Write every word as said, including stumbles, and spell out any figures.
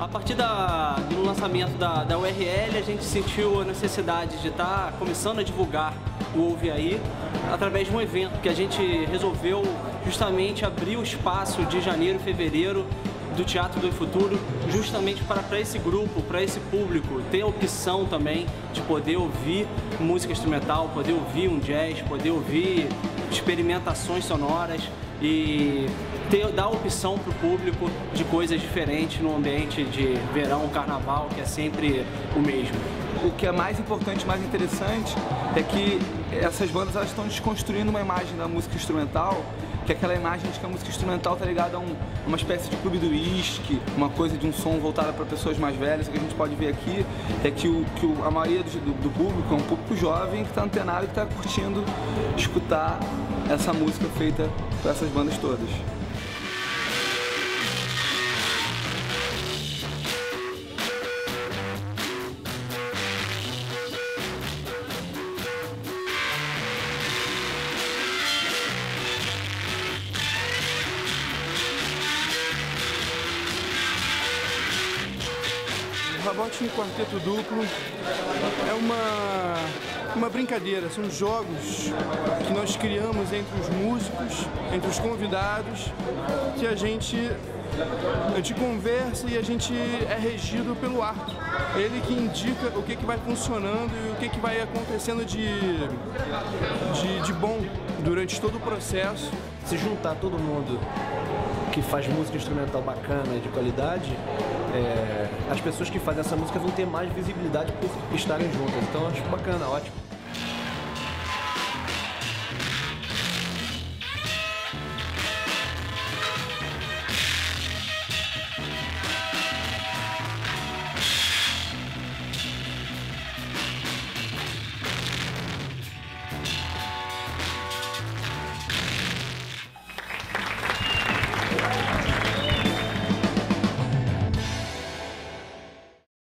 partir da, do lançamento da, da U R L, a gente sentiu a necessidade de estar começando a divulgar o Ouve Aí através de um evento que a gente resolveu justamente abrir o espaço de janeiro e fevereiro do Teatro do Futuro, justamente para, para esse grupo, para esse público, ter a opção também de poder ouvir música instrumental, poder ouvir um jazz, poder ouvir experimentações sonoras e ter, dar a opção para o público de coisas diferentes no ambiente de verão, carnaval, que é sempre o mesmo. O que é mais importante, mais interessante, é que essas bandas elas estão desconstruindo uma imagem da música instrumental, que é aquela imagem de que a música instrumental está ligada a um, uma espécie de clube do uísque, uma coisa de um som voltada para pessoas mais velhas. O que a gente pode ver aqui é que, o, que o, a maioria do, do, do público é um público jovem que está antenado e que está curtindo escutar essa música feita por essas bandas todas. O Rabot no Quarteto Duplo é uma, uma brincadeira, são jogos que nós criamos entre os músicos, entre os convidados, que a gente, a gente conversa e a gente é regido pelo Arthur. Ele que indica o que, que vai funcionando e o que, que vai acontecendo de, de, de bom durante todo o processo. Se juntar todo mundo que faz música instrumental bacana e de qualidade, é, as pessoas que fazem essa música vão ter mais visibilidade por estarem juntas. Então eu acho bacana, ótimo.